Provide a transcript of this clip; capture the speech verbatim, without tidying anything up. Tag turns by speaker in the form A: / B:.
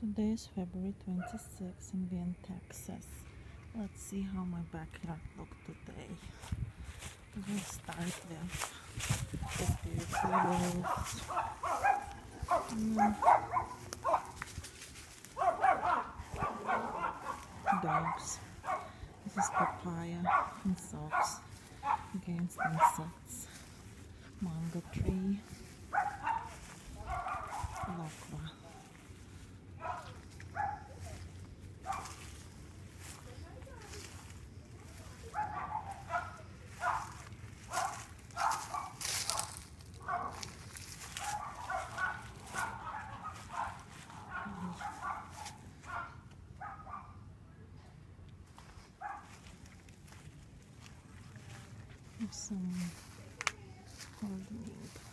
A: Today is February twenty-sixth in Bean, Texas. Let's see how my backyard looked today. We'll start with the beautiful rose. Mm. Dogs. This is papaya and socks against insects. Mango tree. Lokva. Some holding